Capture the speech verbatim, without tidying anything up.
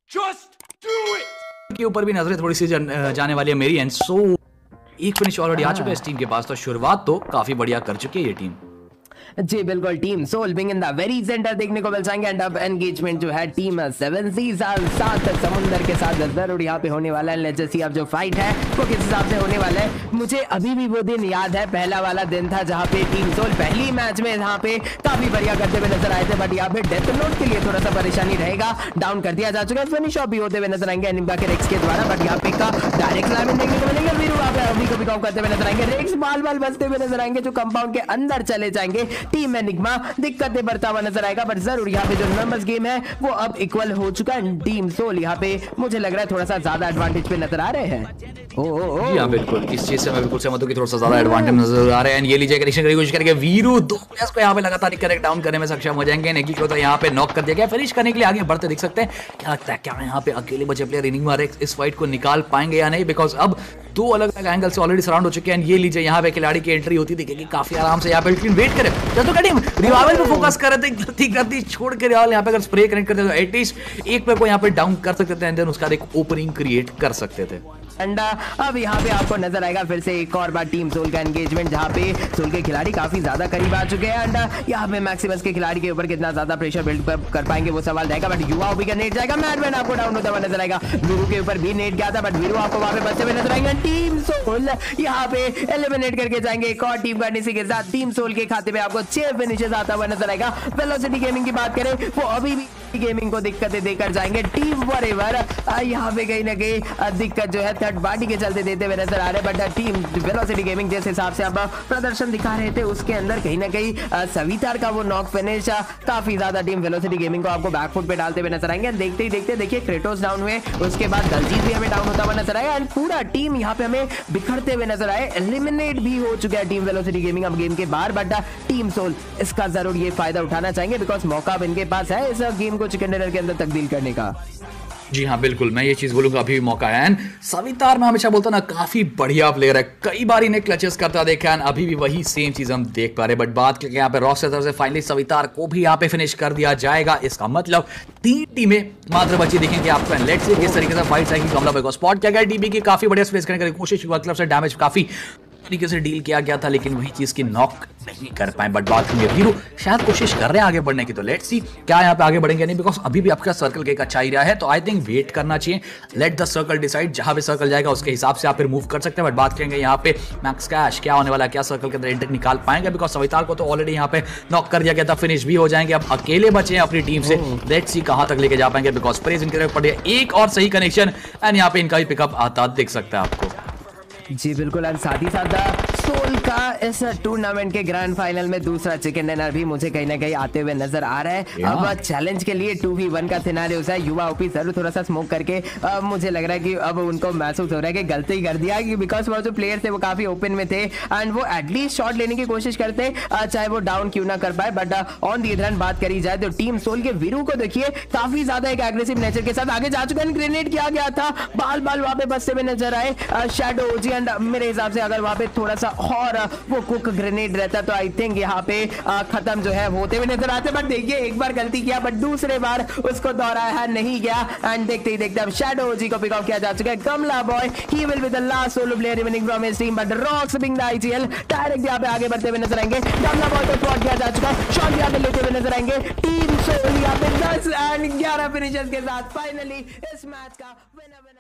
Just do it के ऊपर भी नजरें थोड़ी सी जाने वाली है मेरी एंड सो एक फिनिश ऑलरेडी आ चुका है इस टीम के पास, तो शुरुआत तो काफी बढ़िया कर चुकी है ये टीम। जी बिल्कुल, team Soul being in the very centre देखने को मिल जाएंगे एंड अब एंगेजमेंट जो है टीम सेवन सीज सात समुंदर के साथ जरूर यहाँ पे होने वाला है। लेट्स सी अब जो फाइट है वो किस हिसाब से होने वाला है। मुझे अभी भी वो दिन याद है, पहला वाला दिन था जहाँ पे टीम सोल पहली मैच में यहाँ पे काफी बढ़िया करते हुए नजर आए थे, बट यहाँ पे डेथ नोट के लिए थोड़ा सा परेशानी रहेगा। डाउन कर दिया जा चुका है, फिनिश ऑफ भी होते हुए नजर आएंगे एनिग्मा के रेक्स के द्वारा, बट यहाँ पे का डायरेक्ट लाइन देखने को मिलेगा। वीरू वहाँ पे अभी को भी कॉल करते हुए नजर आएंगे, रेक्स बाल बाल बचते हुए नजर आएंगे जो कंपाउंड के अंदर चले जाएंगे। टीम एनिग्मा दिक्कतें बढ़ता हुआ नजर आएगा, बट जरूर यहाँ पे जो नंबर्स गेम है वो अब इक्वल हो चुका है। टीम सोल यहाँ पे मुझे लग रहा है थोड़ा सा ज्यादा एडवांटेज पे नजर आ रहे हैं। ओ ओ ओ जी हां बिल्कुल, इस चीज से मैं बिल्कुल सहमत हूं कि थोड़ा सा ज्यादा एडवांटेज नजर आ रहे हैं। ये लीजिए कनेक्शन करने की कोशिश करेंगे वीरू, दो प्लेयर्स को यहाँ पे लगातार करेक्ट डाउन करने में सक्षम हो जाएंगे। नेगी को तो यहाँ पे नॉक कर दिया गया, फिनिश करने के लिए आगे बढ़ते दिख सकते हैं। क्या लगता है क्या यहाँ पे अकेले बचे प्लेयर एनिग्मा रेक्स इस फाइट को निकाल पाएंगे या नहीं, बिकॉज अब दो अलग अलग एंगल से ऑलरेडी सराउंड हो चुके हैं। ये लीजिए यहाँ पे खिलाड़ी की एंट्री होती दिखेगी काफी आराम से। यहाँ पे लेकिन वेट करें तो टीम रिवाइवल पे फोकस कर रहे थे, गलती गलती छोड़ के रिवाइवल यहाँ पे अगर स्प्रे कनेक्ट करते तो एटलीस्ट एक पे को यहाँ पे डाउन कर सकते थे एंड देन उसका एक ओपनिंग क्रिएट कर सकते थे। अंडा अब यहाँ पे आपको नजर आएगा फिर से एक और बार टीम सोल का एंगेजमेंट, जहाँ पे सोल के खिलाड़ी काफी ज्यादा करीब आ चुके हैं। अंडा यहाँ पे मैक्सिमस के खिलाड़ी के ऊपर कितना ज्यादा प्रेशर बिल्ड कर पाएंगे वो सवाल रहेगा, बट युवा भी का नेट जाएगा। मैडमैन आपको डाउन होता हुआ नजर आएगा, वीरू के ऊपर भी नेट गया था, बट वीरू आपको वहां पे बचते हुए नजर आएंगे। टीम सोल यहाँ पे एलिमिनेट करके जाएंगे एक और टीम का, इसी के साथ टीम सोल के खाते में आपको छह फिनिशेस आता हुआ नजर आएगा। वेलोसिटी गेमिंग की बात करें वो अभी भी गेमिंग को दिक्कतें देकर जाएंगे। टीम वरेवर यहाँ पे कहीं ना कहीं दिक्कत जो है थर्ड पार्टी के चलते देते हुए नजर आ रहे हैं, बट टीम वेलोसिटी गेमिंग जिस हिसाब से अब प्रदर्शन दिखा रहे थे उसके अंदर कहीं ना कहीं सवितार का वो नॉक फिनिश काफी ज्यादा टीम वेलोसिटी गेमिंग को आपको बैकफुट पे डालते हुए नजर आएंगे। देखते ही देखते देखिए क्रेटोस डाउन हुए, उसके बाद दलजीत भी हमें डाउन होता हुआ नजर आया एंड पूरा टीम यहाँ पे हमें बिखरते हुए नजर आए। एलिमिनेट भी हो चुका है टीम वेलोसिटी गेमिंग अब गेम के बाहर, बट टीम सोल इसका जरूर ये फायदा उठाना चाहेंगे बिकॉज मौका अब इनके पास है इस गेम को चिकन डिनर के अंदर तब्दील करने का। जी हाँ बिल्कुल, मैं ये चीज बोलूंगा अभी भी मौका है। एंड सवितार मैं हमेशा बोलता ना काफी बढ़िया प्लेयर है, कई बार इन्हें क्लचेस करता देखा है, अभी भी वही सेम चीज हम देख पा रहे हैं। बट बात करके यहाँ पे रॉस से फाइनली सवितार को भी यहाँ पे फिनिश कर दिया जाएगा। इसका मतलब तीन टीमें मात्र बची दिखेंगे आपको। लेट्स सी किस तरीके से फाइट जाएगी कमला बिकॉज स्पॉट क्या गया टीबी की काफी बढ़िया स्पेस करने की कोशिश हुआ, क्लब से डैमेज काफी तरीके से डील किया गया था लेकिन वही चीज की नॉक नहीं कर पाए। बट बात करेंगे वीरू शायद कोशिश कर रहे हैं आगे बढ़ने की, तो लेट्स सी क्या यहाँ पे आगे बढ़ेंगे नहीं बिकॉज अभी भी आपका सर्कल के एक अच्छा ही रहा है, तो आई थिंक वेट करना चाहिए। लेट द सर्कल डिसाइड, जहां पे सर्कल जाएगा उसके हिसाब से आप फिर मूव कर सकते हैं। बट बात करेंगे यहाँ पे मैक्स कैश क्या होने वाला है, क्या सर्कल के अंदर एंट्री निकाल पाएंगे बिकॉज सवितार को तो ऑलरेडी यहाँ पे नॉक कर दिया गया था, फिनिश भी हो जाएंगे। अब अकेले बचे हैं अपनी टीम से, लेट्स सी कहां तक लेके जा पाएंगे बिकॉज प्रेज इनके तरफ पड़ गया एक और सही कनेक्शन एंड यहाँ पे इनका भी पिकअप आता दिख सकता है आपको। जी बिल्कुल, और साथ ही साथ सोल का इस टूर्नामेंट के ग्रैंड फाइनल में दूसरा चिकन डिनर भी मुझे कहीं ना कहीं आते हुए नजर आ रहा है। अब चैलेंज के लिए टू वी वन का सिनेरियो है। युवा ओपी जरूर थोड़ा सा स्मोक करके अब मुझे लग रहा है कि अब उनको महसूस हो रहा है कि गलती कर दिया कि बिकॉज वो जो प्लेयर थे वो काफी ओपन में थे एंड वो एटलीस्ट शॉट लेने की कोशिश करते चाहे वो डाउन क्यों ना कर पाए। But on the other hand बात करी जाए तो टीम सोल के वीरू को देखिए काफी ज्यादा एक एग्रेसिव नेचर के साथ आगे जा चुका है। ग्रेनेड किया गया था, बाल बाल वहां पे बसते हुए नजर आए शैडो जी एंड मेरे हिसाब से अगर वहां पे थोड़ा सा और वो कुक ग्रेनेड रहता तो आई थिंक यहाँ पे आ, खत्म जो है होते हुए नजर आते। बट देखिए एक बार गलती किया बट दूसरे बार उसको दोहराया नहीं गया एंड देखते ही देखते अब शैडो जी को पिक ऑफ किया जा चुका है। कमला बॉय he will be the last solo player remaining from his team, but Rocks being the IGL direct यहाँ पे आगे बढ़ते हुए नजर आएंगे। कमला बॉय को स्पॉट किया जा चुका है, शॉट यहाँ पे लेते हुए नजर आएंगे। टीम सोल यहाँ पे दस एंड ग्यारह फिनिशर्स के साथ फाइनली इस मैच का विनर